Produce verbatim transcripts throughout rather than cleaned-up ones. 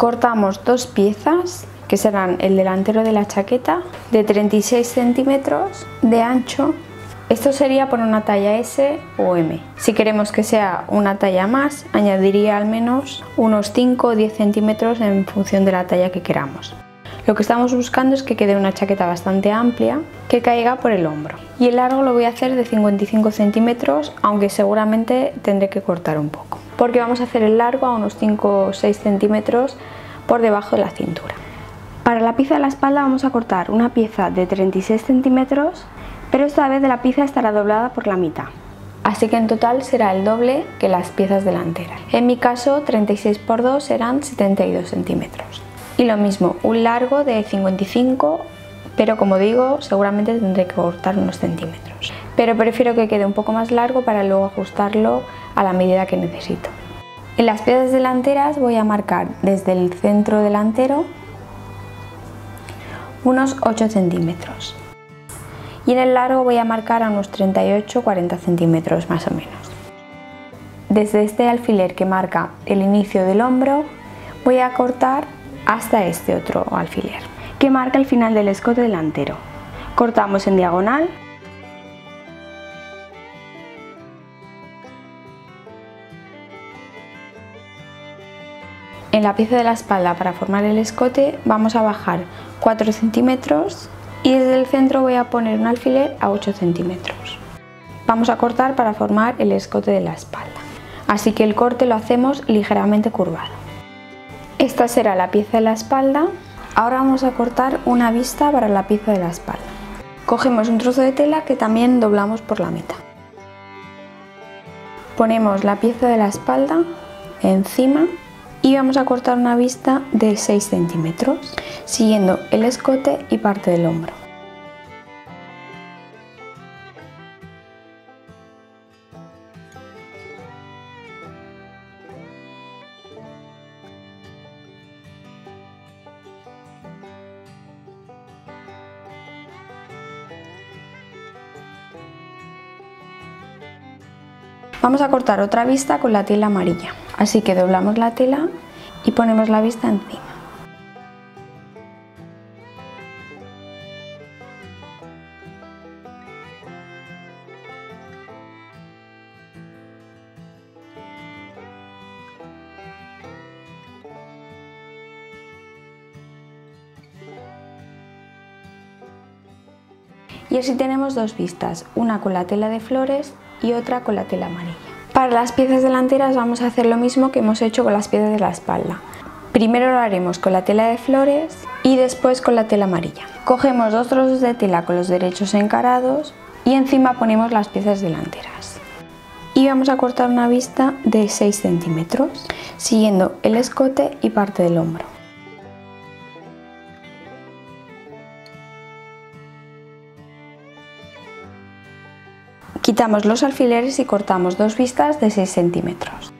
Cortamos dos piezas que serán el delantero de la chaqueta de treinta y seis centímetros de ancho. Esto sería por una talla ese o eme. Si queremos que sea una talla más, añadiría al menos unos cinco o diez centímetros en función de la talla que queramos. Lo que estamos buscando es que quede una chaqueta bastante amplia que caiga por el hombro. Y el largo lo voy a hacer de cincuenta y cinco centímetros, aunque seguramente tendré que cortar un poco, porque vamos a hacer el largo a unos cinco o seis centímetros por debajo de la cintura. Para la pieza de la espalda vamos a cortar una pieza de treinta y seis centímetros, pero esta vez la pieza estará doblada por la mitad. Así que en total será el doble que las piezas delanteras. En mi caso, treinta y seis por dos serán setenta y dos centímetros. Y lo mismo, un largo de cincuenta y cinco, pero como digo, seguramente tendré que cortar unos centímetros. Pero prefiero que quede un poco más largo para luego ajustarlo a la medida que necesito. En las piezas delanteras voy a marcar desde el centro delantero unos ocho centímetros. Y en el largo voy a marcar a unos treinta y ocho a cuarenta centímetros más o menos. Desde este alfiler que marca el inicio del hombro voy a cortar hasta este otro alfiler que marca el final del escote delantero. Cortamos en diagonal en la pieza de la espalda. Para formar el escote vamos a bajar cuatro centímetros y desde el centro voy a poner un alfiler a ocho centímetros. Vamos a cortar para formar el escote de la espalda, así que el corte lo hacemos ligeramente curvado. Esta será la pieza de la espalda. Ahora vamos a cortar una vista para la pieza de la espalda. Cogemos un trozo de tela que también doblamos por la mitad. Ponemos la pieza de la espalda encima y vamos a cortar una vista de seis centímetros, siguiendo el escote y parte del hombro. Vamos a cortar otra vista con la tela amarilla, así que doblamos la tela y ponemos la vista encima. Y así tenemos dos vistas, una con la tela de flores y otra con la tela amarilla. Para las piezas delanteras vamos a hacer lo mismo que hemos hecho con las piezas de la espalda. Primero lo haremos con la tela de flores y después con la tela amarilla. Cogemos dos trozos de tela con los derechos encarados y encima ponemos las piezas delanteras. Y vamos a cortar una vista de seis centímetros, siguiendo el escote y parte del hombro. Quitamos los alfileres y cortamos dos vistas de seis centímetros.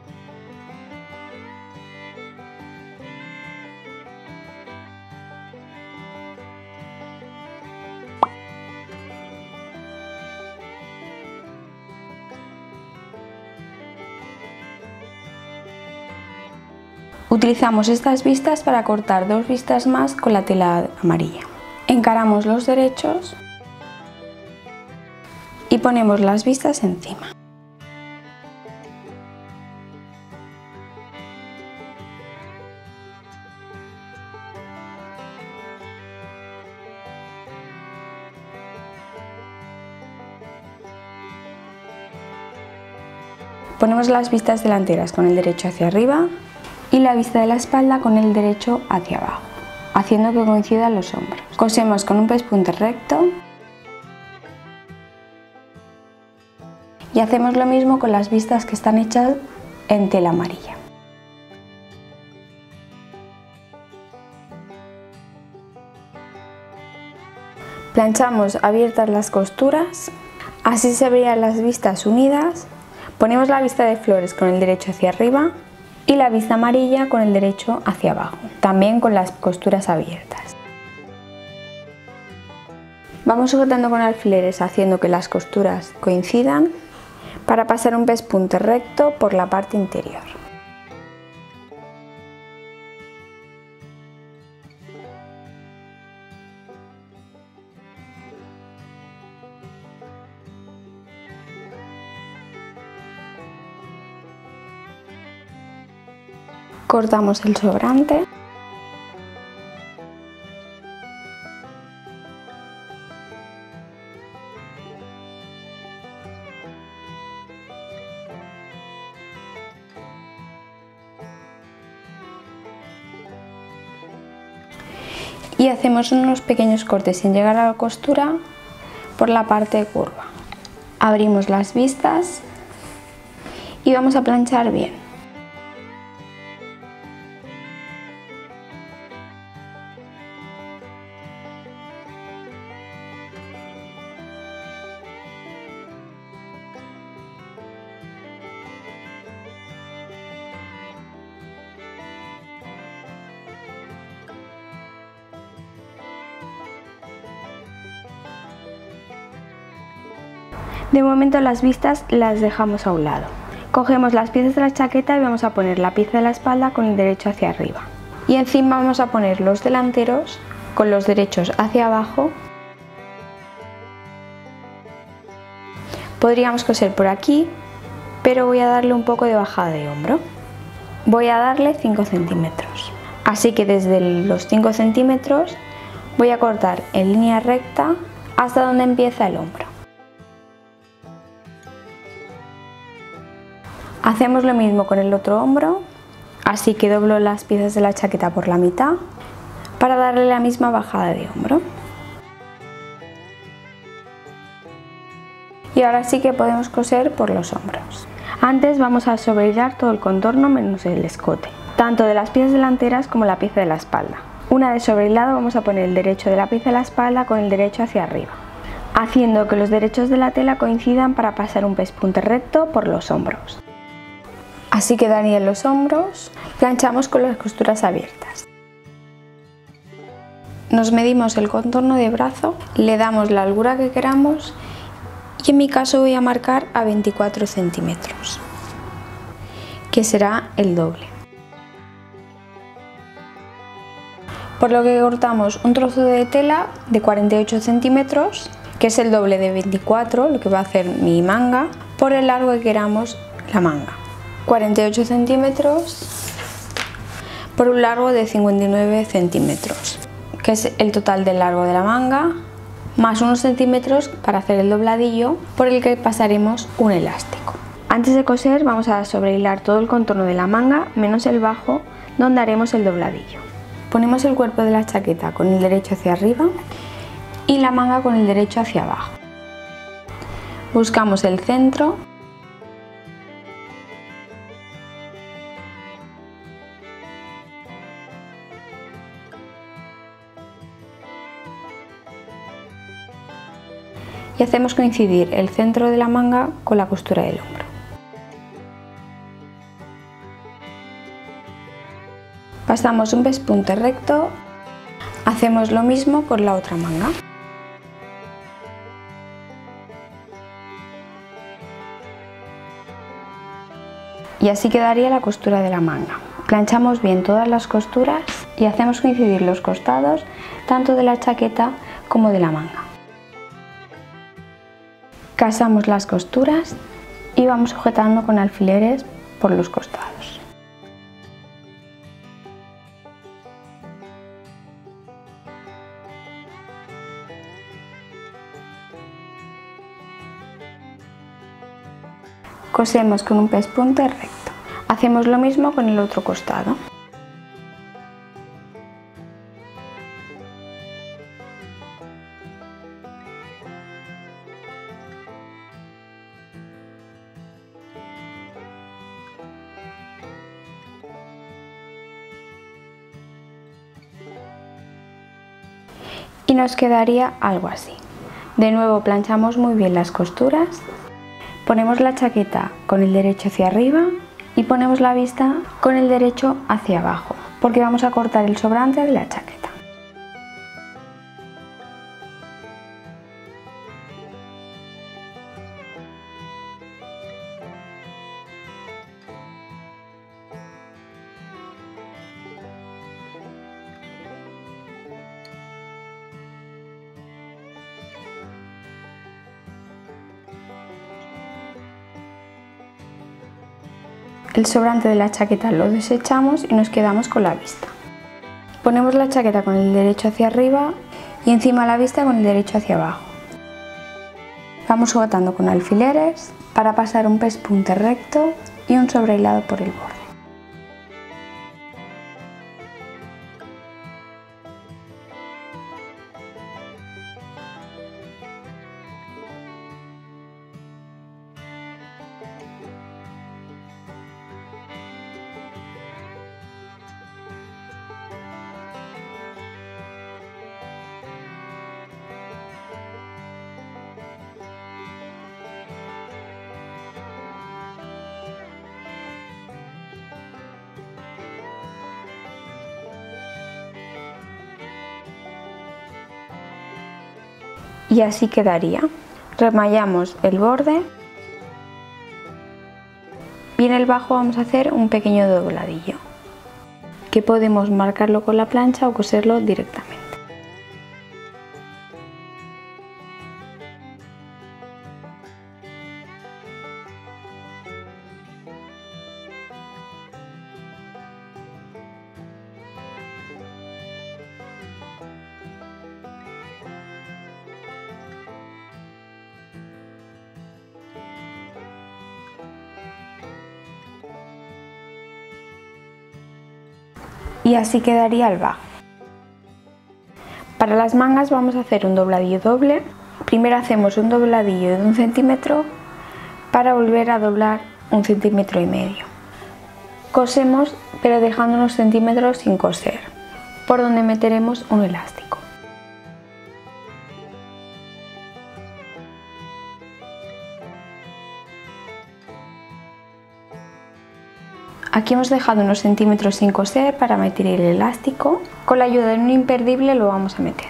Utilizamos estas vistas para cortar dos vistas más con la tela amarilla. Encaramos los derechos y ponemos las vistas encima. Ponemos las vistas delanteras con el derecho hacia arriba y la vista de la espalda con el derecho hacia abajo, haciendo que coincidan los hombros. Cosemos con un pespunte recto y hacemos lo mismo con las vistas que están hechas en tela amarilla. Planchamos abiertas las costuras, así se verían las vistas unidas. Ponemos la vista de flores con el derecho hacia arriba y la vista amarilla con el derecho hacia abajo, también con las costuras abiertas. Vamos sujetando con alfileres haciendo que las costuras coincidan para pasar un pespunte recto por la parte interior. Cortamos el sobrante. Y hacemos unos pequeños cortes sin llegar a la costura por la parte curva. Abrimos las vistas y vamos a planchar bien. De momento las vistas las dejamos a un lado. Cogemos las piezas de la chaqueta y vamos a poner la pieza de la espalda con el derecho hacia arriba. Y encima vamos a poner los delanteros con los derechos hacia abajo. Podríamos coser por aquí, pero voy a darle un poco de bajada de hombro. Voy a darle cinco centímetros. Así que desde los cinco centímetros voy a cortar en línea recta hasta donde empieza el hombro. Hacemos lo mismo con el otro hombro, así que doblo las piezas de la chaqueta por la mitad para darle la misma bajada de hombro. Y ahora sí que podemos coser por los hombros. Antes vamos a sobrehilar todo el contorno menos el escote, tanto de las piezas delanteras como la pieza de la espalda. Una vez sobrehilado vamos a poner el derecho de la pieza de la espalda con el derecho hacia arriba, haciendo que los derechos de la tela coincidan para pasar un pespunte recto por los hombros. Así quedarían los hombros, planchamos con las costuras abiertas. Nos medimos el contorno de brazo, le damos la holgura que queramos y en mi caso voy a marcar a veinticuatro centímetros, que será el doble. Por lo que cortamos un trozo de tela de cuarenta y ocho centímetros, que es el doble de veinticuatro, lo que va a hacer mi manga, por el largo que queramos la manga. cuarenta y ocho centímetros por un largo de cincuenta y nueve centímetros, que es el total del largo de la manga, más unos centímetros para hacer el dobladillo por el que pasaremos un elástico. Antes de coser vamos a sobrehilar todo el contorno de la manga menos el bajo donde haremos el dobladillo. Ponemos el cuerpo de la chaqueta con el derecho hacia arriba y la manga con el derecho hacia abajo. Buscamos el centro y hacemos coincidir el centro de la manga con la costura del hombro. Pasamos un pespunte recto, hacemos lo mismo con la otra manga. Y así quedaría la costura de la manga. Planchamos bien todas las costuras y hacemos coincidir los costados tanto de la chaqueta como de la manga. Casamos las costuras y vamos sujetando con alfileres por los costados. Cosemos con un pespunte recto. Hacemos lo mismo con el otro costado. Y nos quedaría algo así. De nuevo planchamos muy bien las costuras, ponemos la chaqueta con el derecho hacia arriba y ponemos la vista con el derecho hacia abajo, porque vamos a cortar el sobrante de la chaqueta. El sobrante de la chaqueta lo desechamos y nos quedamos con la vista. Ponemos la chaqueta con el derecho hacia arriba y encima la vista con el derecho hacia abajo. Vamos sujetando con alfileres para pasar un pespunte recto y un sobrehilado por el borde. Y así quedaría. Remallamos el borde y en el bajo vamos a hacer un pequeño dobladillo que podemos marcarlo con la plancha o coserlo directamente. Y así quedaría el bajo. Para las mangas vamos a hacer un dobladillo doble. Primero hacemos un dobladillo de un centímetro para volver a doblar un centímetro y medio. Cosemos pero dejando unos centímetros sin coser, por donde meteremos un elástico. Aquí hemos dejado unos centímetros sin coser para meter el elástico. Con la ayuda de un imperdible lo vamos a meter.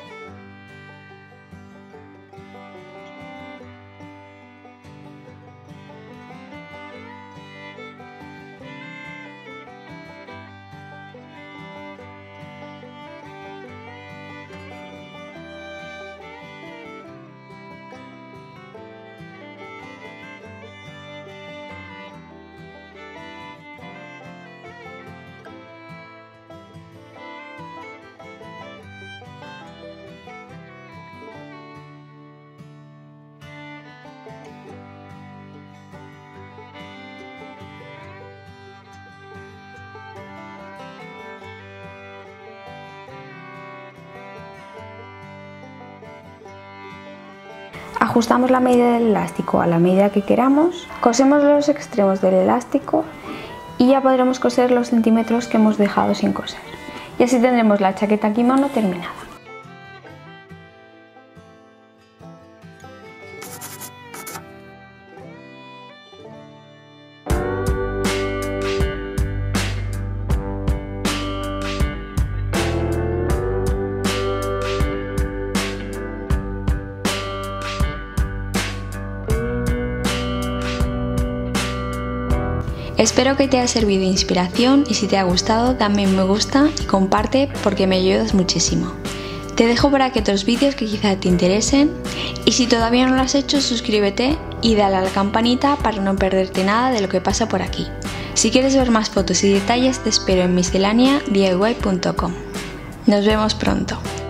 Ajustamos la medida del elástico a la medida que queramos, cosemos los extremos del elástico y ya podremos coser los centímetros que hemos dejado sin coser. Y así tendremos la chaqueta kimono terminada. Espero que te haya servido de inspiración y si te ha gustado dame un me gusta y comparte porque me ayudas muchísimo. Te dejo por aquí otros vídeos que quizá te interesen y si todavía no lo has hecho suscríbete y dale a la campanita para no perderte nada de lo que pasa por aquí. Si quieres ver más fotos y detalles te espero en miscelánea D I Y punto com. Nos vemos pronto.